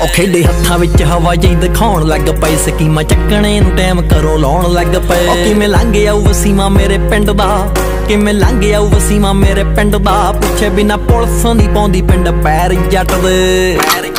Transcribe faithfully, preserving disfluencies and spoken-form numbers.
ਉਹ ਖੇਡੇ ਹੱਥਾਂ ਵਿੱਚ ਹਵਾ ਜਿਹੀ ਦਿਖਾਉਣ ਲੱਗ ਪਏ ਸਕੀਮਾਂ ਚੱਕਣੇ ਨੂੰ ਟਾਈਮ ਕਰੋ ਲਾਉਣ ਲੱਗ ਪਏ ਉਹ ਕਿਵੇਂ ਲੰਘ ਆਊ ਵਸੀਮਾ ਮੇਰੇ ਪਿੰਡ ਦਾ ਕਿਵੇਂ ਲੰਘ ਆਊ ਵਸੀਮਾ ਮੇਰੇ ਪਿੰਡ ਦਾ ਪੁੱਛੇ ਬਿਨਾ ਪੁਲਿਸ ਨਹੀਂ ਪਾਉਂਦੀ ਪਿੰਡ ਪੈਰ ਜੱਟ ਦੇ